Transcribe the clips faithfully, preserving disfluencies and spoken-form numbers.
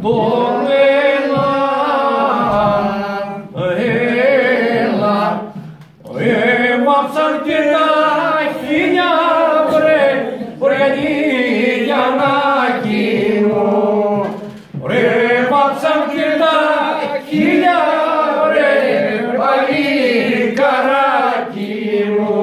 τον έλα, έλα, έβαψαν και τα χίλια βρε, βρε Γιαννάκη μου, έβαψαν και τα χίλια βρε, παλικαράκι μου.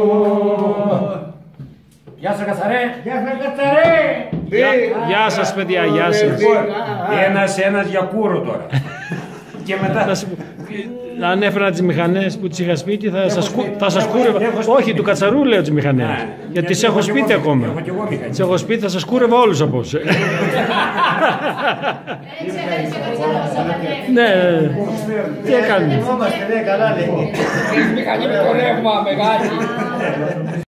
Γεια σας Κατσαρέ. Γεια σας Κατσαρέ. Γεια σας παιδιά, γεια σας. Ένας ένας για κούρο τώρα. Και μετά... Αν έφερα τις μηχανές που τις είχα σπίτι θα σας, θα σας κούρευα. Όχι, του Κατσαρού λέω τις μηχανές. Γιατί τις έχω σπίτι ακόμα. Τις έχω σπίτι, θα σας κούρευα όλους απόψε. Ναι, τι έκανε. Είμαστε, ναι, καλά λέει. Έχει μηχανή με το ρεύμα μεγάλη.